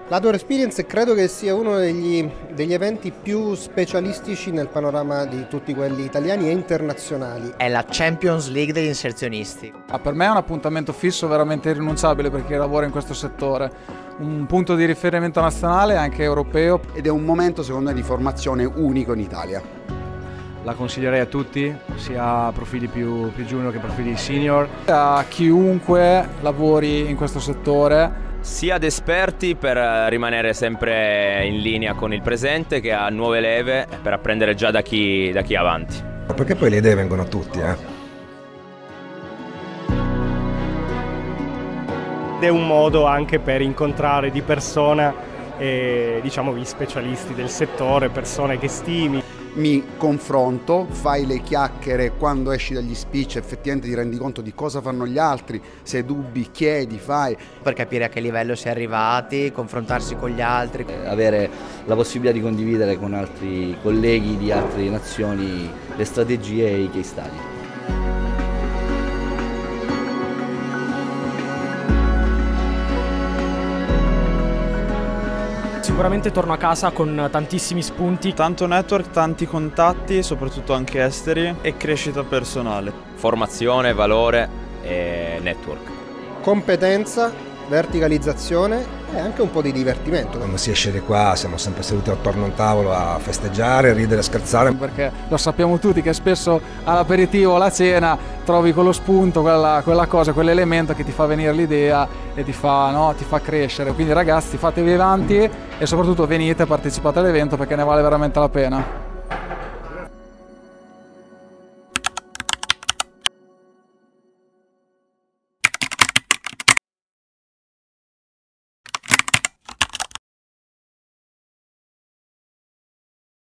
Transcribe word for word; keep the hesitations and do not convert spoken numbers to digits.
L'Outdoor Experience credo che sia uno degli, degli eventi più specialistici nel panorama di tutti quelli italiani e internazionali. È la Champions League degli inserzionisti. Ah, per me è un appuntamento fisso veramente irrinunciabile per chi lavora in questo settore. Un punto di riferimento nazionale e anche europeo. Ed è un momento secondo me di formazione unico in Italia. La consiglierei a tutti, sia profili più, più junior che profili senior. A chiunque lavori in questo settore, sia ad esperti per rimanere sempre in linea con il presente che a nuove leve per apprendere già da chi, da chi è avanti. Perché poi le idee vengono a tutti, eh? Ed è un modo anche per incontrare di persona eh, diciamo gli specialisti del settore, persone che stimi. Mi confronto, fai le chiacchiere, quando esci dagli speech effettivamente ti rendi conto di cosa fanno gli altri, se hai dubbi chiedi, fai. Per capire a che livello si è arrivati, confrontarsi con gli altri. Avere la possibilità di condividere con altri colleghi di altre nazioni le strategie e i case study. Sicuramente torno a casa con tantissimi spunti. Tanto network, tanti contatti, soprattutto anche esteri, e crescita personale. Formazione, valore e network. Competenza, verticalizzazione e anche un po' di divertimento. Quando si esce di qua siamo sempre seduti attorno a un tavolo a festeggiare, ridere, scherzare. Perché lo sappiamo tutti che spesso all'aperitivo o alla cena trovi quello spunto, quella, quella cosa, quell'elemento che ti fa venire l'idea e ti fa, no, ti fa crescere. Quindi ragazzi, fatevi avanti e soprattutto venite, partecipate all'evento perché ne vale veramente la pena.